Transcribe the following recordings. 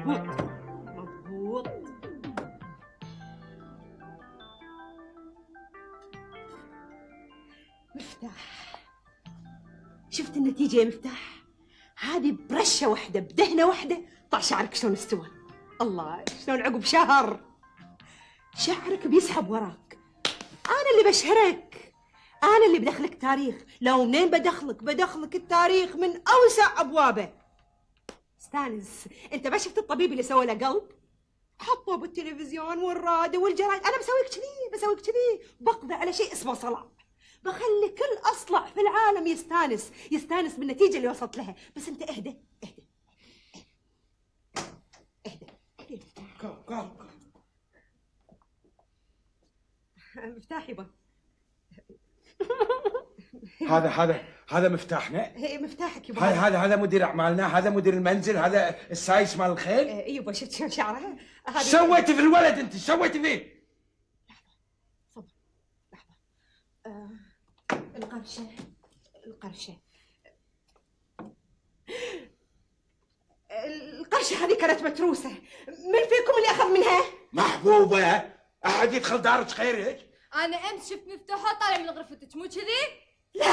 مضبوط مضبوط. مفتاح، شفت النتيجة يا مفتاح؟ هذه برشة واحدة بدهنة واحدة طلع شعرك شلون استوى. الله شلون عقب شهر شعرك بيسحب وراك. أنا اللي بشهرك، أنا اللي بدخلك تاريخ. لو منين بدخلك التاريخ من أوسع أبوابه. استانس، أنت ما شفت الطبيب اللي سوى له قلب؟ حطوه بالتلفزيون والراديو والجرايد. أنا بسويك كذي بقضي على شيء اسمه صلع. بخلي كل أصلع في العالم يستانس بالنتيجة اللي وصلت لها. بس أنت اهدى. مفتاح يبا. هذا مفتاحنا. مفتاحك يبا. هذا مدير اعمالنا، هذا مدير المنزل، هذا السايس مال الخيل. يبا شفت شلون شعرها؟ سويتي في الولد انت؟ سويتي فيه؟ لحظة القرشة هذه كانت متروسة. من فيكم اللي أخذ منها؟ محبوبة، أحد يدخل دارك خيرك؟ أنا أمس شفت مفتاحه طالع من غرفتك، مو كذي؟ لا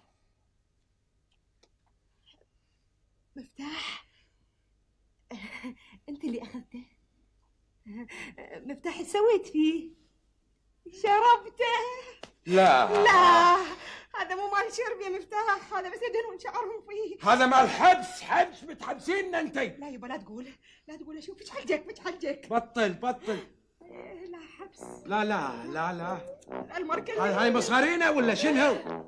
مفتاح أنت اللي أخذته. مفتاح سويت فيه؟ شربته؟ لا هذا مو مال شرب يا مفتاح، هذا بس يدهنون شعرهم فيه. هذا مال حبس بتحبسيننا انت. لا يبا لا تقول اشوف ايش حجك. بطل لا حبس. لا المركز هاي مصارينا ولا شنو؟